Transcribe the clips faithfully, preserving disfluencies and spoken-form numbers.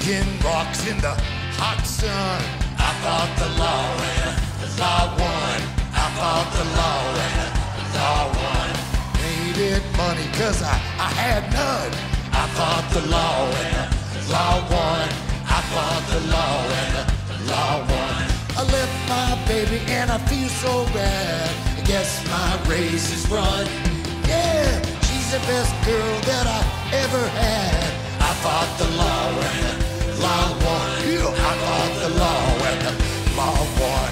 kicking rocks in the hot sun. I fought the law and the law won. I fought the law and the law won. Needed money cause I, I had none. I fought the law and the law won. I fought the law and the law won. I left my baby and I feel so bad. I guess my race is run. Yeah, she's the best girl that I ever had. I fought the law and the law won. Yeah, I fought the law and the law won.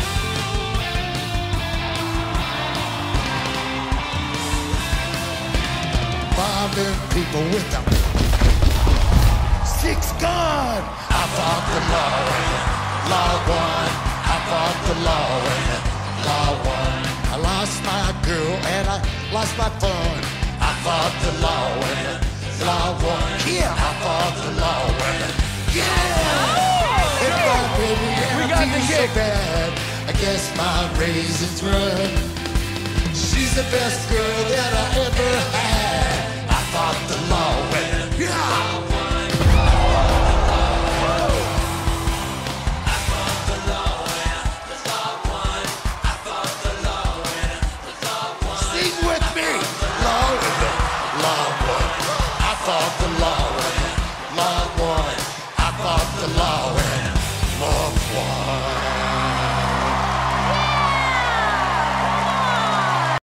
Bombing people with a six gun. I fought the law and the law won. I fought the law and the law won. I lost my girl and I lost my fun. I fought the law and the law won. Yeah, I fought the law and the yeah. If my baby and I feel so bad, I guess my raisins run. She's the best girl that I ever had. I fought the law and the law won. Sing with me. Law and the law won. I fought the law.